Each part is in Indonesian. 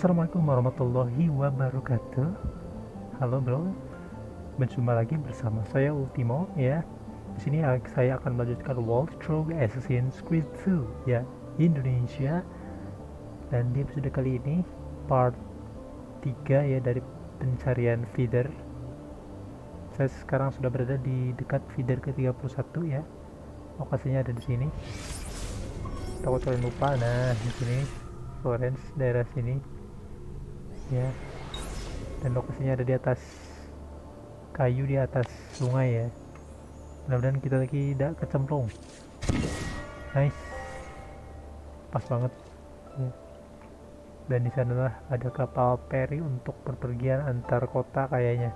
Assalamualaikum warahmatullahi wabarakatuh. Halo bro, berjumpa lagi bersama saya Ultimo ya. Di sini saya akan melanjutkan walkthrough Assassin's Creed 2 ya, Indonesia. Dan di episode kali ini part 3 ya dari pencarian feeder. Saya sekarang sudah berada di dekat feeder ke-31 ya. Lokasinya ada di sini. Takut kalian lupa. Nah, di sini Florence, daerah sini. Ya, dan lokasinya ada di atas kayu di atas sungai ya. Mudah-mudahan kita lagi tidak kecemplung. Nice, pas banget ya. Dan di sanalah ada kapal peri untuk berpergian antar kota kayaknya.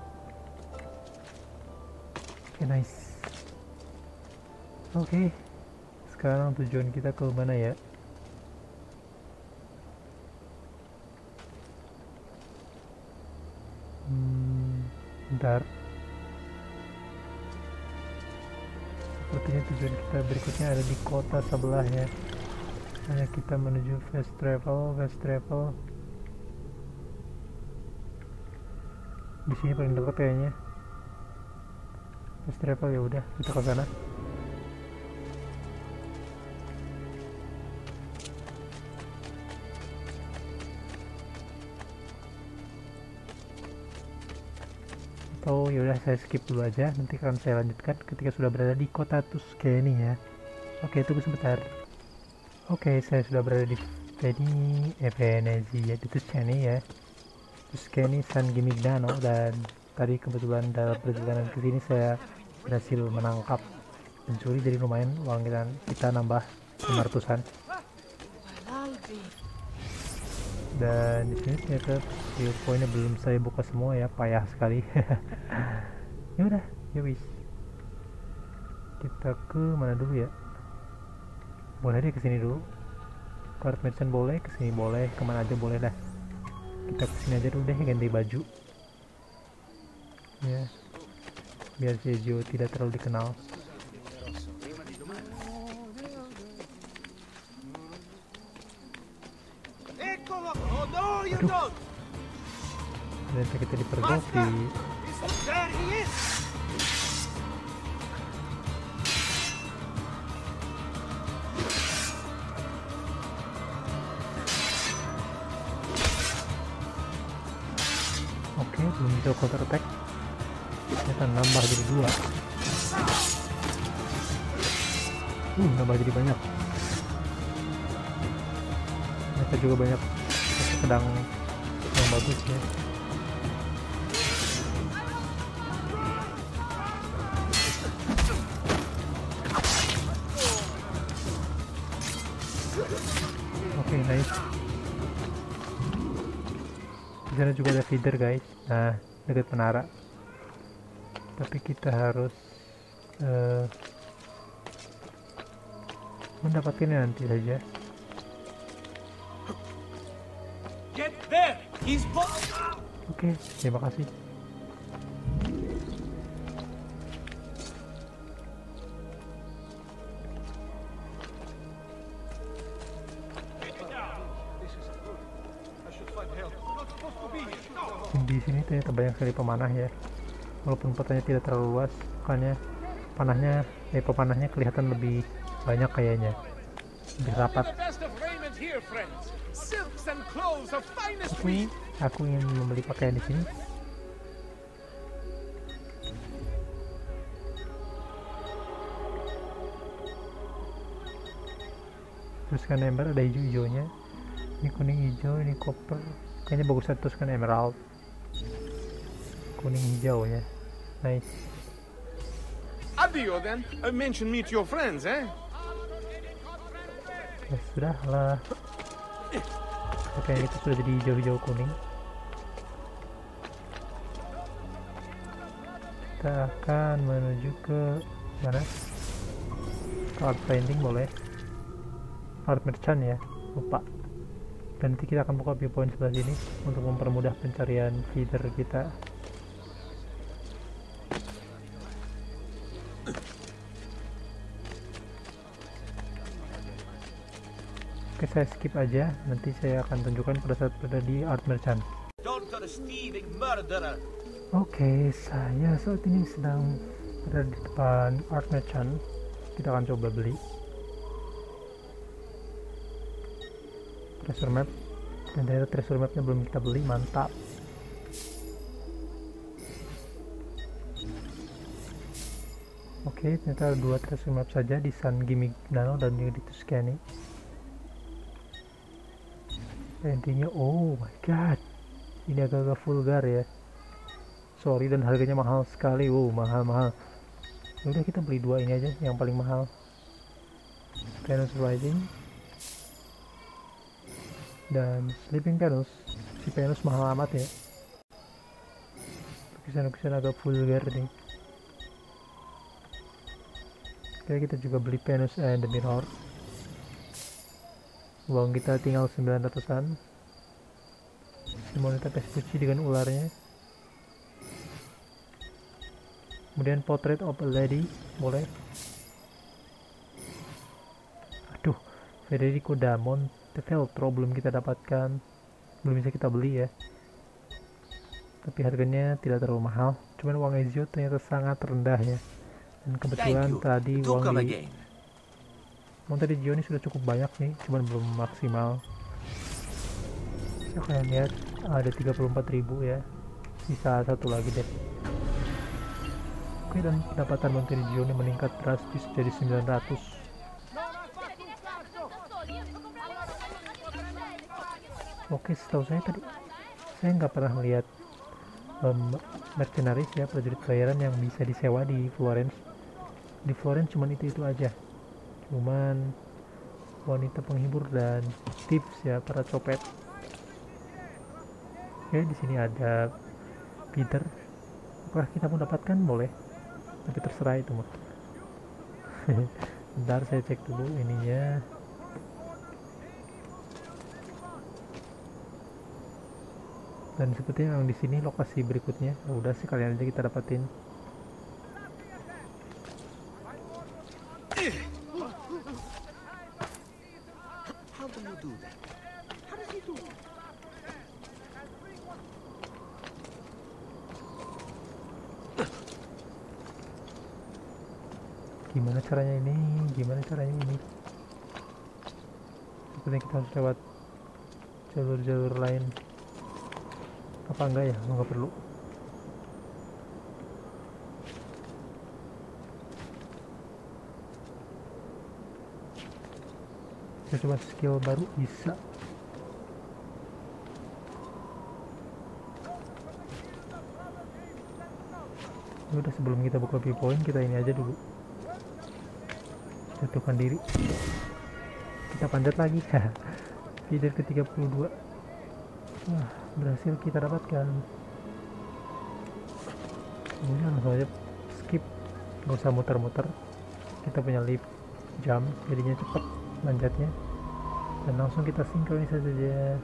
Oke, nice. Oke, sekarang tujuan kita ke mana ya? Bentar. Sepertinya tujuan kita berikutnya ada di kota sebelah ya. Hanya kita menuju fast travel. Di sini paling dekat kayaknya. Fast travel ya udah, kita ke sana. Atau yaudah saya skip dulu aja, nanti akan saya lanjutkan ketika sudah berada di kota Tuscany ya. Oke, tunggu sebentar. Oke, saya sudah berada di Venezia di Tuscany ya. Tuscany San Gimignano, dan tadi kebetulan dalam perjalanan ke sini saya berhasil menangkap pencuri, jadi lumayan uang kita nambah 500-an. Dan di sini ternyata viewpointnya belum saya buka semua ya, payah sekali. Ya udah, ya wis. Kita ke mana dulu ya? Boleh deh kesini dulu. Card merchant boleh, kesini boleh, kemana aja boleh dah. Kita kesini aja dulu deh, ganti baju. Ya, biar Sergio tidak terlalu dikenal. Aduh, ternyata kita dipergoki. Oke, belum bisa counter attack. Ternyata nambah jadi 2. Nambah jadi banyak. Ternyata juga banyak pedang yang bagus ya. Oke, nice. Di sana juga ada feeder guys. Nah, dekat menara. Tapi kita harus mendapatkannya nanti saja. Oke, terima kasih. Di sini ternyata banyak sekali pemanah ya. Walaupun kotanya tidak terlalu luas, makanya pemanahnya kelihatan lebih banyak kayaknya. Lebih rapat. Oke, aku ingin membeli pakaian di sini. Terus kan ember ada hijau-hijaunya. Ini kuning hijau, ini copper. Kayaknya bagus terus kan emerald. Kuning hijau ya. Nice. Addio then. I mentioned meet your friends, eh? Ya sudah lah. Oke, itu sudah jadi hijau-hijau kuning. Kita akan menuju ke mana? Card painting boleh. Card merchant ya, lupa. Dan nanti kita akan buka viewpoint sebelah sini untuk mempermudah pencarian feeder kita. Oke, Oke, saya skip aja. Nanti saya akan tunjukkan pada saat berada di Art Merchant. Oke, saya saat ini sedang berada di depan Art Merchant. Kita akan coba beli treasure map, dan daerah treasure mapnya belum kita beli. Mantap. Oke, ternyata ada 2 treasure map saja, di San Gimignano dan juga di Tuscany. Intinya, oh my god, ini agak-agak vulgar ya, sorry, dan harganya mahal sekali. Wow, mahal. Udah, kita beli 2 ini aja, yang paling mahal. Venus Rising dan Sleeping Venus. Si Venus mahal amat ya, lukisan-lukisan agak vulgar nih. Oke, kita juga beli Venus and the Mirror. Uang kita tinggal 900-an. Simonetta Vespucci dengan ularnya. Kemudian Portrait of a Lady, boleh. Aduh, Federico da Montefeltro belum kita dapatkan, belum bisa kita beli ya. Tapi harganya tidak terlalu mahal. Cuman uang Ezio ternyata sangat rendah ya. Dan kebetulan tadi uang di Monteriggioni ini sudah cukup banyak nih, cuman belum maksimal. Saya kalian lihat ada 34.000 ya, sisa 1 lagi deh. Oke, dan pendapatan Monteriggioni meningkat drastis jadi 900. Oke, setahu saya tadi saya nggak pernah melihat mercenaries ya, prajurit bayaran yang bisa disewa di Florence. Di Florence cuman itu aja, cuman wanita penghibur dan tips ya, para copet. Oke, di sini ada Peter. Apakah kita mau dapatkan? Boleh, tapi terserah itu mah. Bentar, saya cek dulu ininya. Dan sepertinya memang di sini lokasi berikutnya. Udah sih, kalian aja kita dapatin. Gimana caranya ini? Sepertinya kita harus lewat jalur-jalur lain. Apa enggak ya? Enggak perlu. Kita coba skill baru, bisa. Udah, sebelum kita buka viewpoint, kita ini aja dulu. Jatuhkan diri. Kita panjat lagi. Feeder ke 32. Wah, berhasil kita dapatkan. Kemudian langsung aja skip, nggak usah muter-muter. Kita punya lift jump, jadinya cepat manjatnya. Dan langsung kita sinkronisasi saja.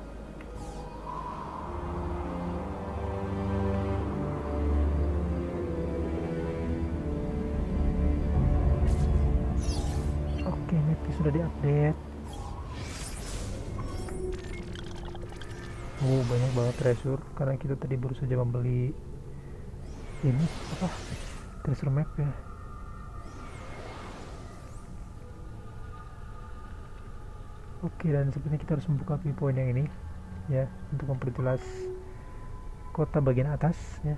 Oke, mapnya sudah diupdate. Banyak banget treasure karena kita tadi baru saja membeli ini apa, treasure map ya. Oke, dan sepertinya kita harus membuka viewpoint yang ini ya, untuk memperjelas kota bagian atas ya.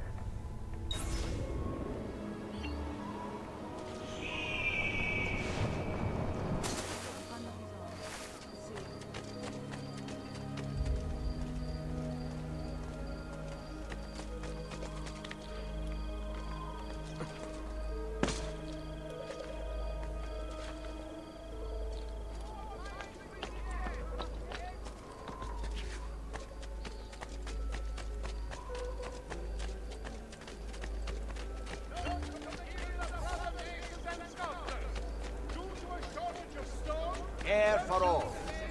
Air for all.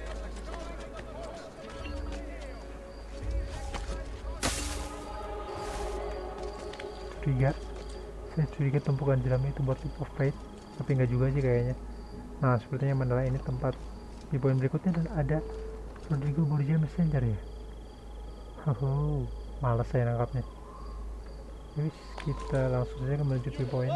Saya curiga tumpukan jelamnya itu buat Leap of Faith, tapi nggak juga sih kayaknya. Nah, sepertinya Mandala ini tempat Di poin berikutnya dan ada Rodrigo Borgia Messenger ya. Malas saya nangkapnya. Jadi kita langsung saja menuju ke poin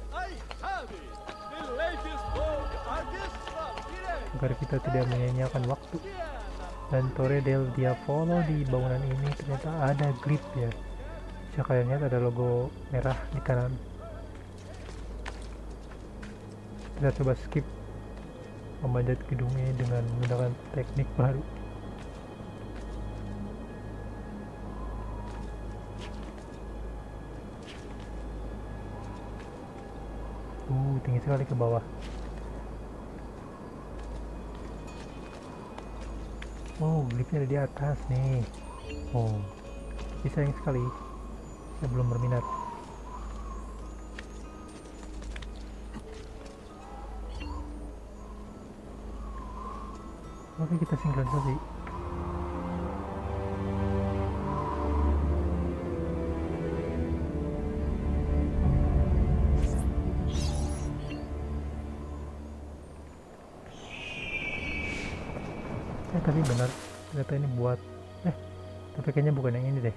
agar kita tidak menyia-nyiakan waktu. Dan Torre del Diavolo di bangunan ini ternyata ada grip ya. Bisa kalian lihat ada logo merah di kanan. Kita coba skip memanjat gedungnya dengan menggunakan teknik baru. Tinggi sekali ke bawah. Gripnya ada di atas nih. Tapi sayang sekali saya belum berminat. Oke, kita sinkronisasi. Tapi benar ternyata ini buat tapi kayaknya bukan yang ini deh.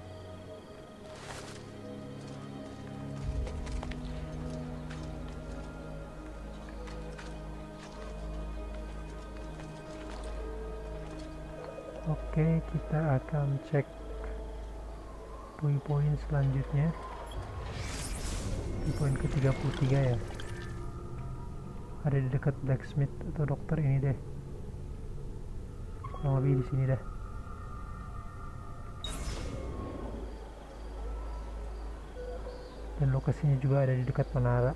Oke, kita akan cek poin-poin selanjutnya di poin ke-33 ya. Ada di dekat blacksmith atau dokter ini deh. Kurang lebih di sini dah. Dan lokasinya juga ada di dekat menara.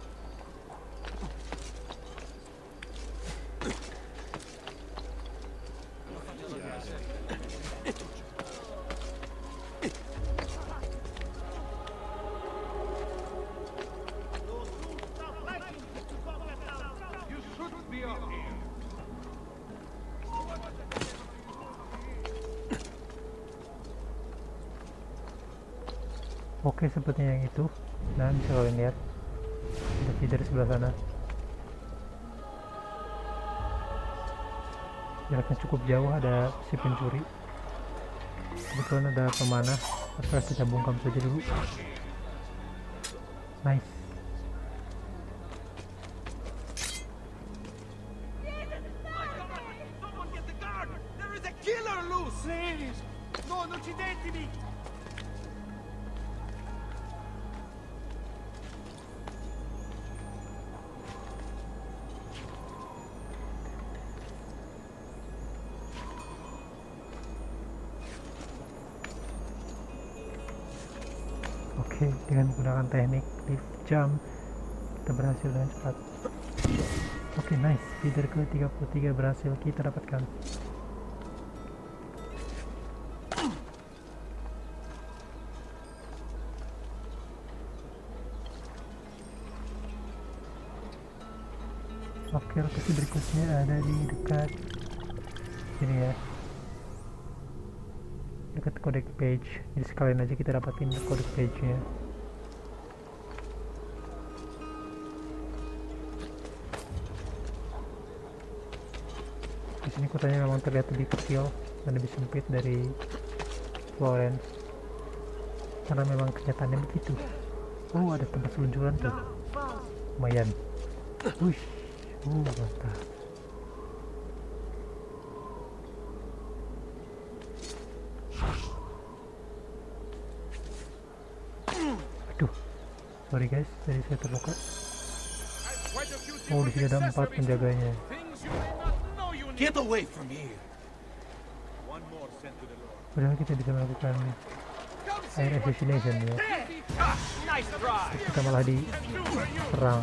Oke, sepertinya yang itu. Dan bisa kalian lihat ada feeder sebelah sana. Jaraknya cukup jauh, ada si pencuri. Kebetulan ada pemanah. Apakah kita bungkam saja dulu. Nice. Oke, dengan menggunakan teknik lift jump kita berhasil dengan cepat. Oke, nice. Feeder ke-33 berhasil kita dapatkan. Oke, lokasi berikutnya ada di dekat sini ya, dekat codec page. Jadi sekalian aja kita dapatin codec page nya. Di sini kotanya memang terlihat lebih kecil dan lebih sempit dari Florence karena memang kenyataannya begitu. Ada tempat seluncuran tuh, lumayan. Mantap. Aduh, sorry guys, tadi saya terluka. Di sini ada 4 penjaganya. Get away from here. Padahal kita bisa melakukan air assassination ya. Terus kita malah diserang.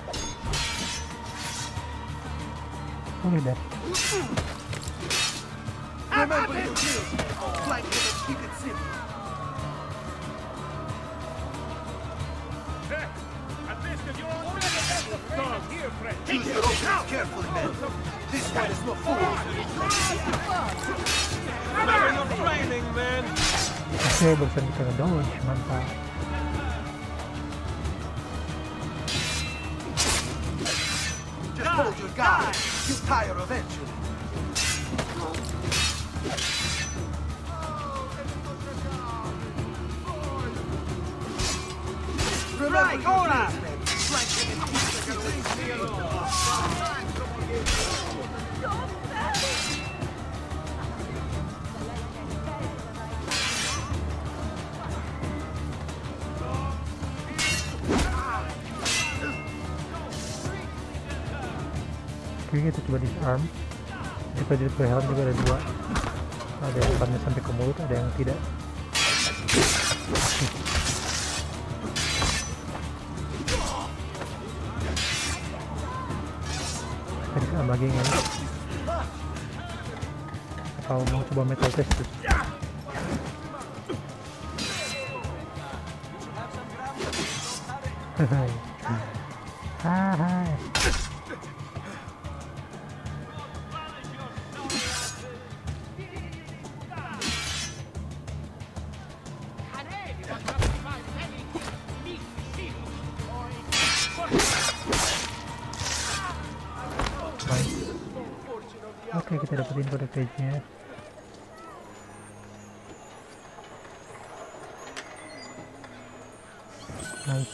Dah. Remember your drills. Flank them and keep it simple. At least if you're on the dog here, friend. Use your openings carefully, man. This one is no fool. Remember your training, man. Oke, barusan kita ngedodge, mantap. Just hold your guard. You'll tire eventually. Strike, ora! Flank him and keep Oke, kita coba disarm. Kita jadi helm juga ada dua. Ada yang pannya sampai ke mulut, ada yang tidak. Tadi sama lagi ini. Atau mau coba metal test tuh. Hai. Oke, kita dapetin kode page-nya. Nice.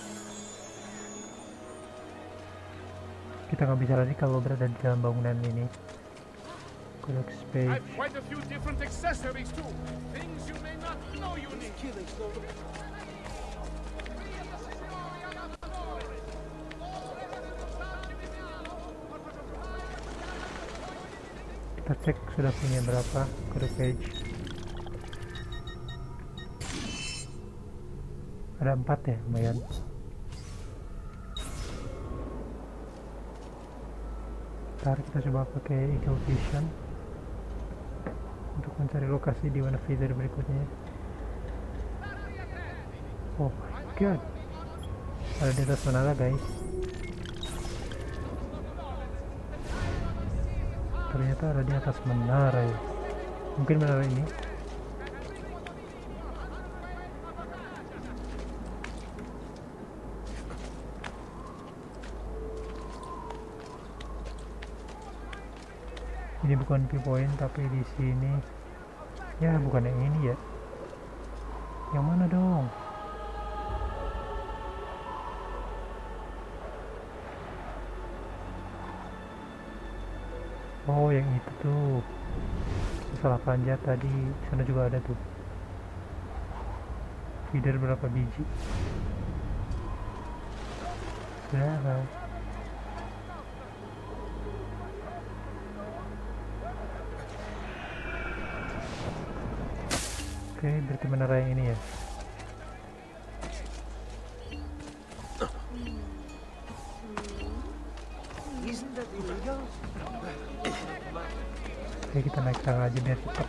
Kita nggak bisa lari kalau berada di dalam bangunan ini. Codex page. I've quite a few different accessories too. Things you may not know you need. Kita cek sudah punya berapa kode page. Ada 4 ya, lumayan. Ntar kita coba pakai Eagle Vision untuk mencari lokasi di mana feeder berikutnya. Oh my god, ada di atas menara guys. Ternyata ada di atas menara ya. Mungkin menara ini. Ini bukan viewpoint tapi di sini. Ya bukan yang ini ya. Yang mana dong? Oh yang itu tuh. Salah panjat tadi. Di sana juga ada tuh. Feeder berapa biji? Sudah. Oke, berarti menara yang ini ya. Isn't that illegal? Oke, kita naik tangga aja biar cepat.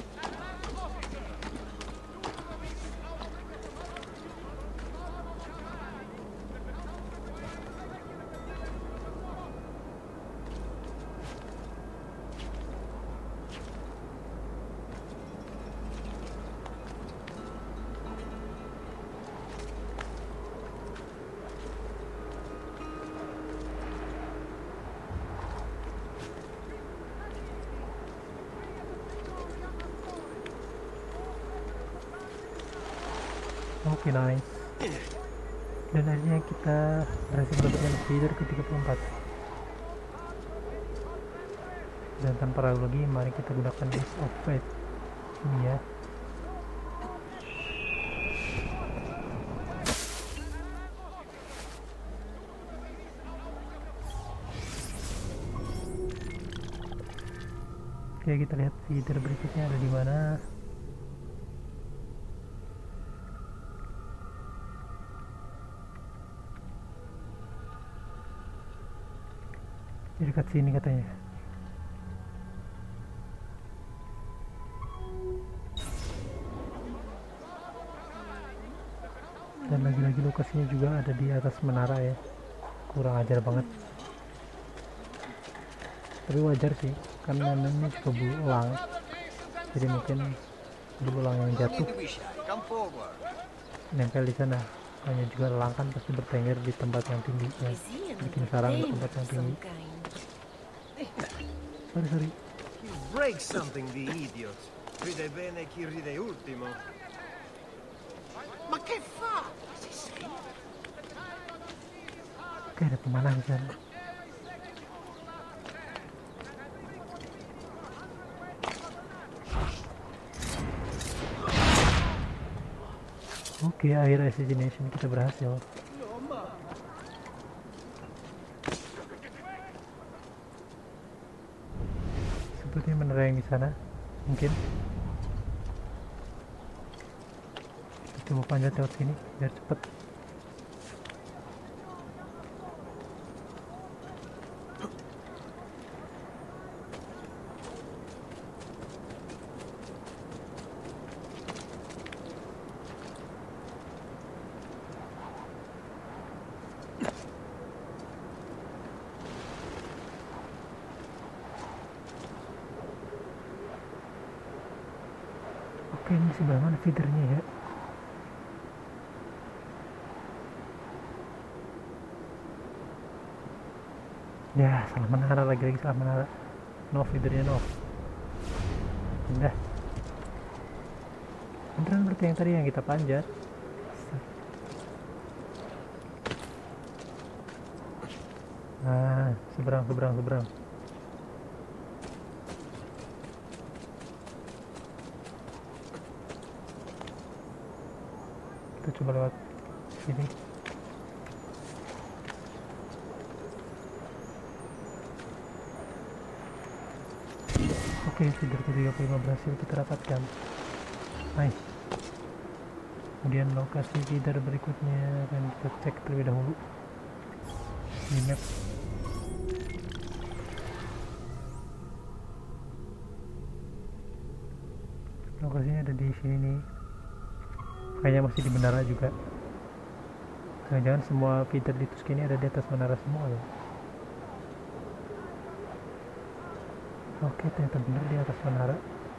Oke, nice. Dan akhirnya kita berhasil mendapatkan feeder ke 34. Dan tanpa ragu lagi, mari kita gunakan List of Fate ini ya. Oke, kita lihat feeder berikutnya ada di mana. Di dekat sini katanya. Dan lagi-lagi lokasinya juga ada di atas menara ya. Kurang ajar banget. Tapi wajar sih, karena ini juga berulang. Jadi mungkin berulang yang jatuh Come forward. nempel di sana. Hanya juga elang kan pasti bertengger di tempat yang tinggi ya. Bikin sarang di tempat yang tinggi. Sorry. You break something, the idiot. Ride bene chi ride ultimo. Ma che fa? Oke, ada pemanah di sana. Oke, akhir assassination kita berhasil. Sepertinya menara yang di sana, mungkin. Kita coba panjat lewat sini biar cepet. Oke, ini sebelah mana feedernya ya? Ya, salah menara lagi salah menara. No, feedernya no. Udah. Beneran berarti yang tadi yang kita panjat. Nah, seberang. Kita coba lewat sini. Oke, feeder ke-35 berhasil kita dapatkan. Nice. Kemudian lokasi feeder berikutnya akan kita cek terlebih dahulu di map. Lokasinya ada di sini nih. Kayaknya masih di menara juga. Jangan-jangan semua feeder di Tuscany ada di atas menara semua ya. Oke, ternyata benar di atas menara.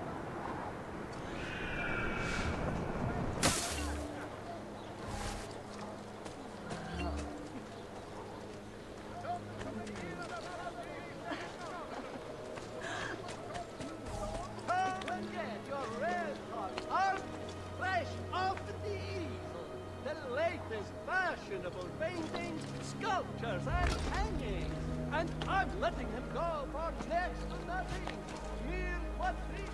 Fashionable paintings, sculptures, and hangings. And I'm letting him go for next to nothing. Here, what three?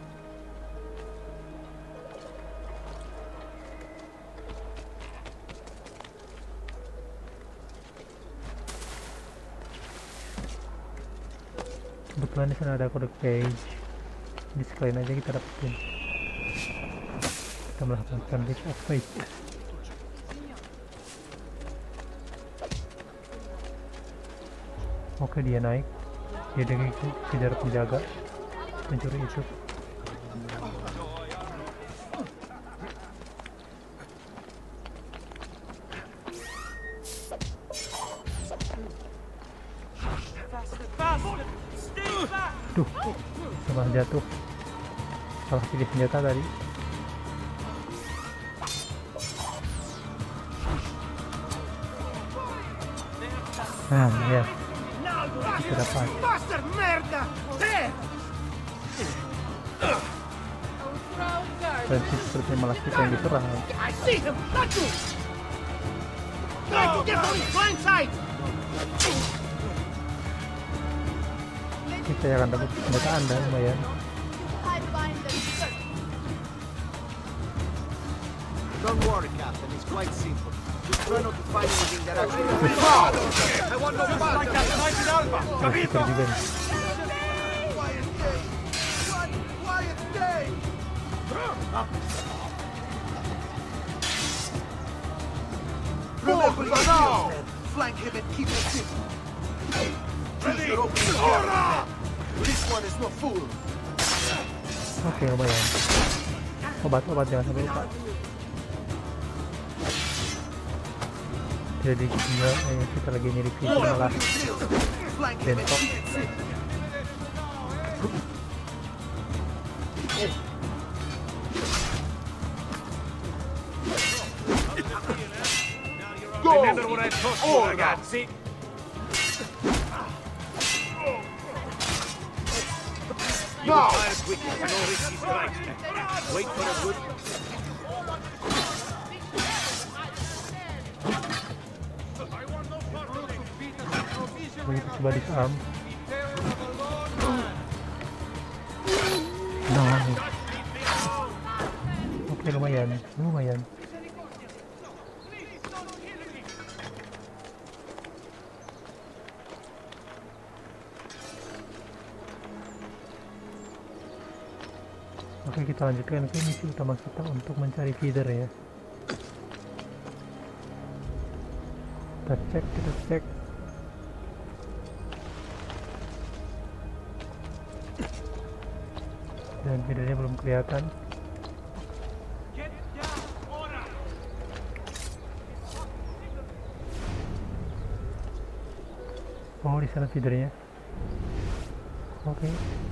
Kebetulan di sana ada kode page. Jadi sekalian aja kita dapetin. Kita melakukan leap of faith. Oke, dia naik. Dia dengan itu kejar penjaga pencuri itu. Duh, malah jatuh. Salah pilih senjata tadi. Nah, ya. Kita dapat. Prinsip seperti malah kita yang diserang. Kita akan dapat senjata Anda lumayan. Don't worry, Captain. It's quite simple. Just try not to find anything that actually... I want no part like that night in Alba! Capito! Quiet day! Remember your now! Flank him and keep it simple. Ready! This one is no fool. Oke, lumayan. Obat jangan sampai lupa. Jadi kita lagi nyari video malah bentok. Remember what I taught you, ragazzi. You fire quickly, no risky strikes. Wait for a good... Begitu coba disarm. Nah, oke, lumayan. Oke, kita lanjutkan ke misi utama kita untuk mencari feeder ya. Kita cek. Dan feedernya belum kelihatan. Oh, di sana feedernya. Oke.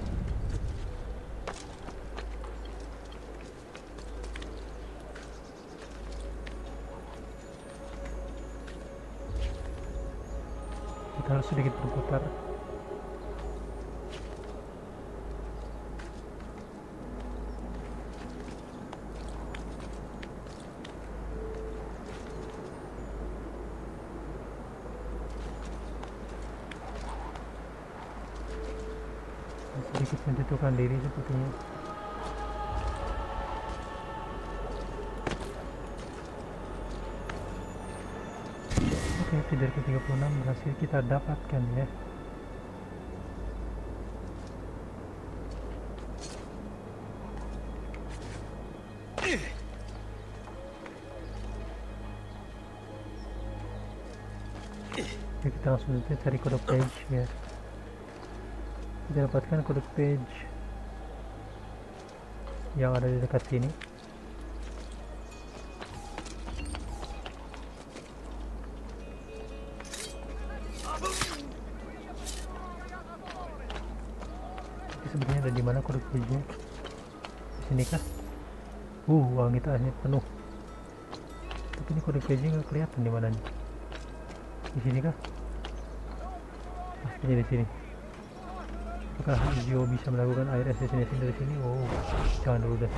Kita harus sedikit berputar. Sedikit menjatuhkan diri sepertinya. Oke, feeder ke-36 berhasil kita dapatkan ya. Oke, kita langsung saja cari kode page ya. Kita dapatkan kode page yang ada di dekat sini. Sebenarnya ada di mana kode page-nya? Di sini kah? Uang kita akhirnya penuh. Tapi ini kode page-nya nggak kelihatan di mana nih? Di sini kah? Pastinya di sini. Apakah Zio bisa melakukan air assassination dari sini? Oh, jangan dulu deh.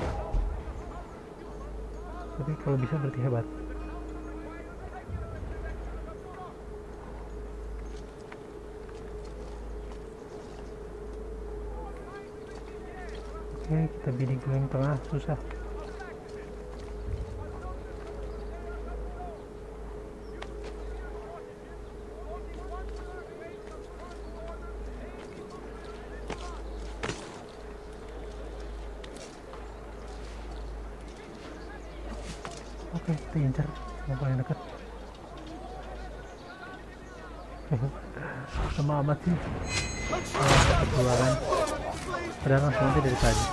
Tapi kalau bisa berarti hebat. Oke, kita bidik dulu yang tengah, susah. Oke, kita incar yang paling dekat. Sama amat sih. Keluaran. Padahal langsung aja dari tadi.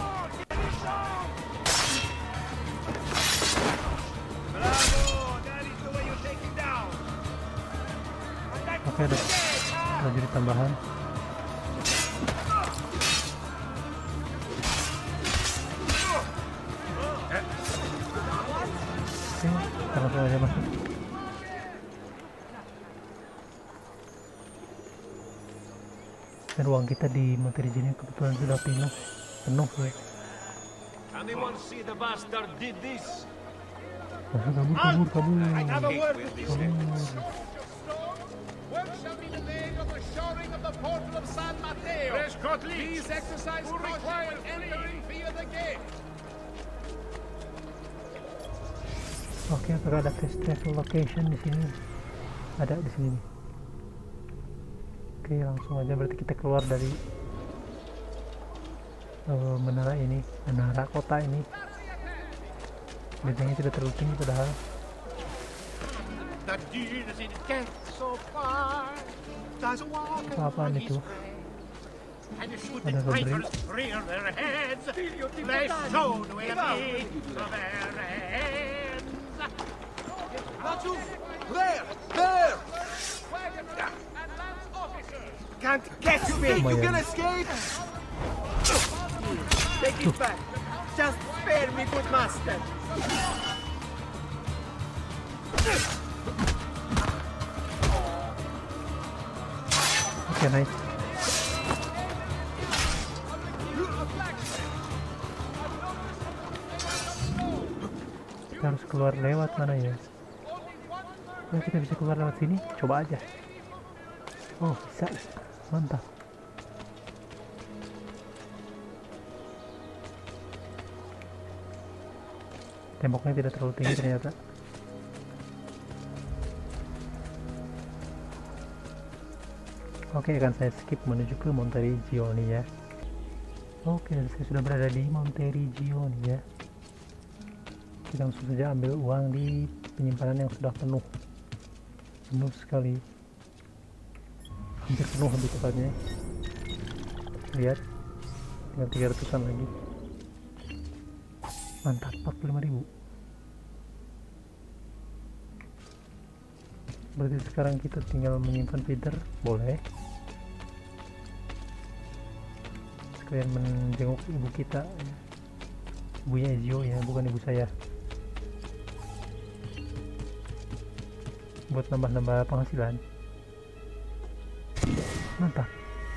Oke, ada prajurit tambahan. Oke, kita langsung aja masuk. Dan ruang kita di Monterigine kebetulan sudah penuh ya. Anyone see the bastard did this? Kabur. I have a word with these things. Work shall be delayed of the shoring of the portal of San Mateo. Please exercise caution when entering via the gate. Oke, apakah ada fast travel location di sini? Ada di sini. Oke, langsung aja berarti kita keluar dari menara kota ini. Bentengnya tidak terlalu tinggi padahal. Apaan itu? Ada robbery. There! Can't catch me! You can escape! Take it back! Just spare me, good master! Oke, nice. Kita harus keluar lewat mana ya? Oh, kita bisa keluar lewat sini, coba aja. Oh bisa, mantap. Temboknya tidak terlalu tinggi ternyata. Oke, akan saya skip menuju ke Monteriggioni ya. Oke, saya sudah berada di Monteriggioni ya. Kita langsung saja ambil uang di penyimpanan yang sudah penuh sekali, hampir penuh lebih tepatnya. Lihat, tinggal 300-an lagi. Mantap, 45.000. Berarti sekarang kita tinggal menyimpan feeder, boleh. Sekalian menjenguk ibu kita, ibunya Ezio ya, bukan ibu saya. Buat nambah-nambah penghasilan. Mantap.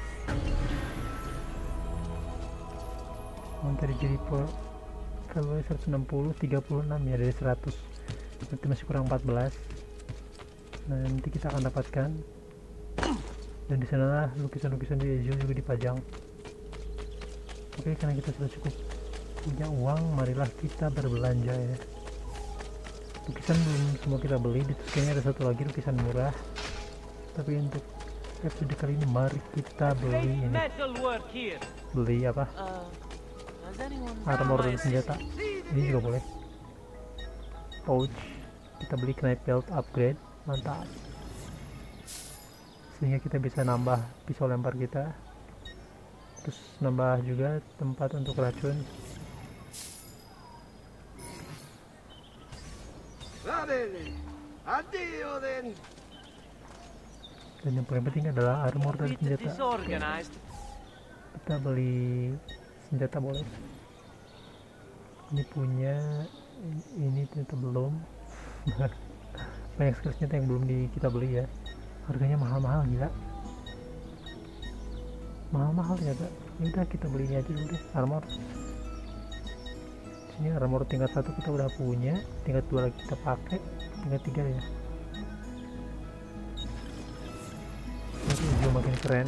Monteriggioni kalau 160, 36 ya dari 100. Berarti masih kurang 14. Nanti kita akan dapatkan. Dan di sanalah lukisan-lukisan di Ezio juga dipajang. Oke, karena kita sudah cukup punya uang, marilah kita berbelanja ya. Lukisan belum semua kita beli, di kayaknya ada satu lagi lukisan murah. Tapi untuk episode kali ini mari kita beli ini. Beli apa? Armor dan senjata. Ini juga boleh. Pouch. Kita beli knife belt upgrade. Mantap. Sehingga kita bisa nambah pisau lempar kita. Terus nambah juga tempat untuk racun. Dan yang paling penting adalah armor dan senjata. Kita beli senjata boleh. Ini punya, ini ternyata belum. Banyak sekali senjata yang belum kita beli ya. Harganya mahal-mahal gila. Mahal-mahal ternyata. Yaudah kita beli ini aja dulu deh, armor. Ini armor tingkat 1 kita udah punya, tingkat 2 lagi kita pakai, tingkat 3 ya. Jadi Ezio makin keren.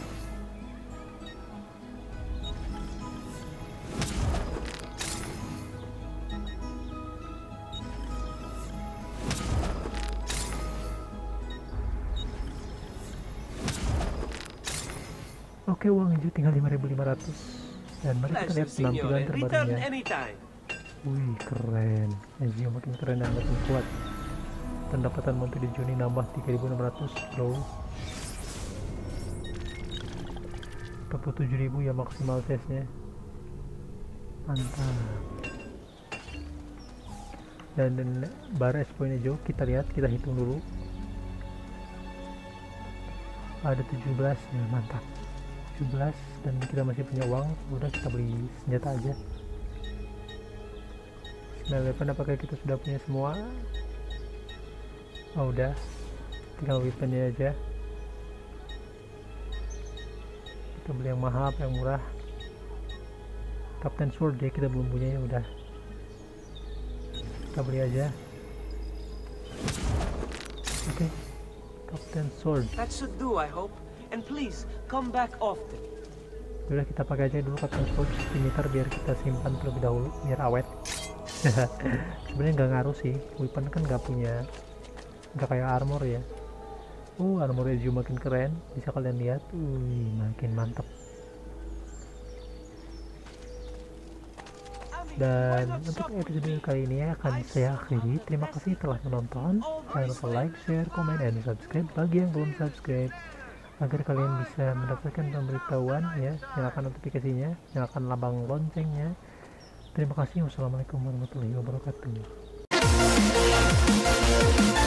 Oke, uang Ezio tinggal 5.500. Dan mari kita lihat penampilan terbarunya. Wih, keren. Ezio makin keren dan makin kuat. Pendapatan Monteriggioni nambah 3.600 bro. 47.000 ya maksimal tesnya. Mantap. Dan bar point Ezio kita lihat, kita hitung dulu. Ada 17 ya, mantap. 17 dan kita masih punya uang. Udah kita beli senjata aja. Nah, apakah kita sudah punya semua? Oh udah, tinggal weaponnya aja. Kita beli yang mahal apa yang murah. Captain Sword ya kita belum punya, ya udah kita beli aja. Oke, Captain Sword. That should do, I hope. And please come back often. Udah kita pakai aja dulu Captain Sword scimitar biar kita simpan terlebih dahulu biar awet. Sebenarnya nggak ngaruh sih, weapon kan nggak kayak armor ya. Armor Ezio makin keren, bisa kalian lihat. Makin mantap. Dan untuk episode kali ini akan saya akhiri. Terima kasih telah menonton. Jangan lupa like, share, komen, dan subscribe bagi yang belum subscribe, agar kalian bisa mendapatkan pemberitahuan ya. Nyalakan notifikasinya, nyalakan lambang loncengnya. Terima kasih. Wassalamualaikum warahmatullahi wabarakatuh.